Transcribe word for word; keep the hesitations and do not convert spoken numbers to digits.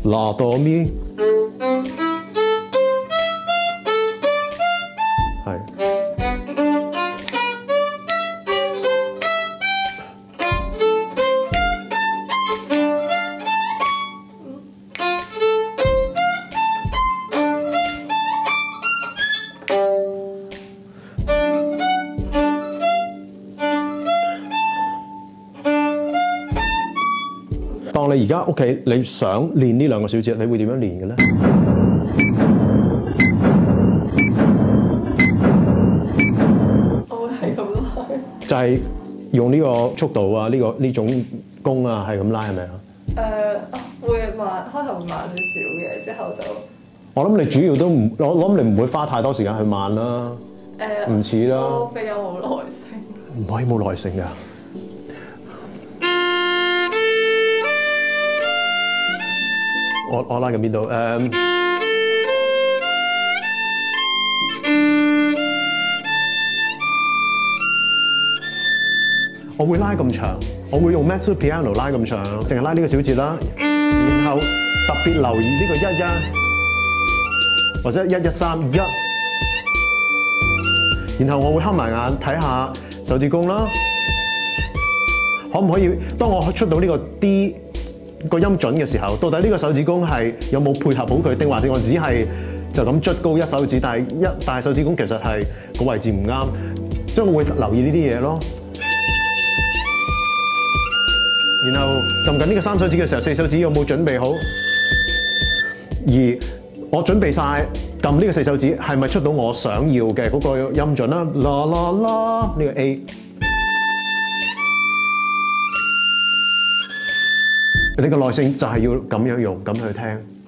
啦哆咪，係。當你而家屋企你想練呢兩個小節，你會點樣練嘅咧？ 我會係咁拉。 就係用呢個速度啊，呢、呢個呢種弓啊，係咁拉係咪啊？ 誒、呃，會慢，開頭會慢少少嘅，之後就我諗你主要都唔，我我諗你唔會花太多時間去慢啦。 誒， 唔似啦。 我比較冇耐性。 唔可以冇耐性㗎。我我拉緊邊度？誒、um,，我會拉咁長，我會用 mezzo piano 拉咁長，淨係拉呢個小節啦。然後特別留意呢個一一或者一一三一，然後我會睏埋眼睇下手指公啦，可唔可以？當我出到呢個 D 個音準嘅時候，到底呢個手指公係有冇配合好佢，定還是我只係就咁捽高一手指，但係一但係手指公其實係個位置唔啱，即係我會留意呢啲嘢咯。然後撳緊呢個三手指嘅時候，四手指有冇準備好？而我準備晒撳呢個四手指，係咪出到我想要嘅嗰個音準啦？啦啦啦，呢個 A。你個耐性就係要咁樣用，咁去聽。